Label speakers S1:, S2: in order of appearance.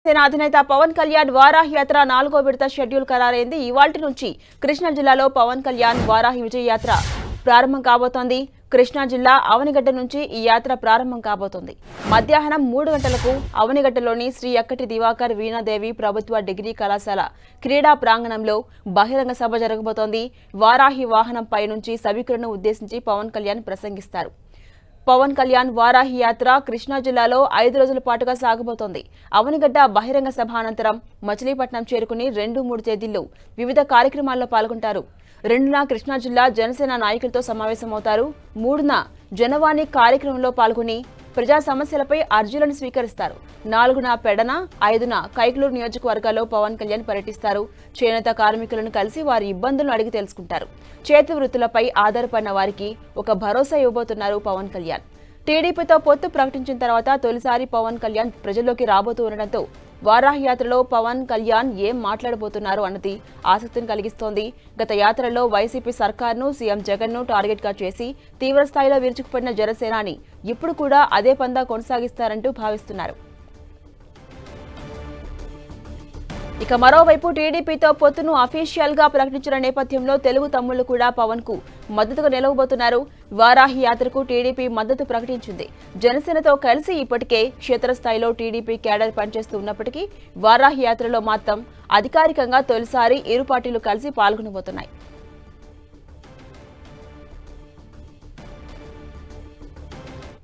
S1: సేన అధినేత పవన్ కళ్యాణ్ వారాహి యాత్ర 4వ విడత షెడ్యూల్ ఖరారైంది. ఇవాల్టి నుంచి కృష్ణా జిల్లాలో పవన్ కళ్యాణ్ వారాహి విజయ యాత్ర ప్రారంభం కాబోతోంది. కృష్ణా జిల్లా అవనిగడ్డ నుంచి ఈ యాత్ర ప్రారంభం కాబోతోంది. మధ్యాహ్నం 3 గంటలకు అవనిగడ్డలోని శ్రీ అక్కటి దివాకర్ వీణాదేవి ప్రభుత్వ డిగ్రీ కళాశాల క్రీడా ప్రాంగణంలో బహిరంగ సభ జరగబోతోంది. వారాహి వాహనంపై నుంచి సభికులను ఉద్దేశించి పవన్ కళ్యాణ్ ప్రసంగిస్తారు. పవన్ కళ్యాణ్ వారాహి యాత్ర కృష్ణా జిల్లాలో 5 రోజుల పాటుగా సాగబోతోంది. అవనిగడ్డ బహిరంగ సభ అనంతరం మచిలీపట్నం చేరుకుని 2-3 తేదీల్లో వివిధ కార్యక్రమాల్లో పాల్గొంటారు. 2న కృష్ణా జిల్లా జనసేన నాయకులతో సమావేశమవుతారు. 3న జనవాణి కార్యక్రమంలో పాల్గొని ప్రజా సమస్యలపై అర్జీలను స్వీకరిస్తారు. 4న పెడన, 5న కైకలూరు నియోజకవర్గాల్లో పవన్ కళ్యాణ్ పర్యటిస్తారు. చేనేత కార్మికులను కలిసి వారి ఇబ్బందులను అడిగి తెలుసుకుంటారు. చేతి వృత్తులపై ఆధారపడిన వారికి ఒక భరోసా ఇవ్వబోతున్నారు పవన్ కళ్యాణ్. టీడీపీతో పొత్తు ప్రకటించిన తర్వాత తొలిసారి పవన్ కళ్యాణ్ ప్రజల్లోకి రాబోతూ ఉండడంతో వారాహి యాత్రలో పవన్ కళ్యాణ్ ఏం మాట్లాడబోతున్నారు అన్నది ఆసక్తిని కలిగిస్తోంది. గత యాత్రలో వైసీపీ సర్కార్ను, సీఎం జగన్ను టార్గెట్గా చేసి తీవ్రస్థాయిలో విరుచుకుపడిన జనసేనాని ఇప్పుడు కూడా అదే పందా కొనసాగిస్తారంటూ భావిస్తున్నారు. ఇక మరోవైపు టీడీపీతో పొత్తును అఫీషియల్ గా ప్రకటించిన నేపథ్యంలో తెలుగు తమ్ముళ్లు కూడా పవన్ కు మద్దతుగా నిలవబోతున్నారు. వారాహి యాత్రకు టీడీపీ మద్దతు ప్రకటించింది. జనసేనతో కలిసి ఇప్పటికే క్షేత్రస్థాయిలో టీడీపీ క్యాడర్ పనిచేస్తూ ఉన్నప్పటికీ వారాహి యాత్రలో మాత్రం అధికారికంగా తొలిసారి ఇరు పార్టీలు కలిసి పాల్గొనబోతున్నాయి.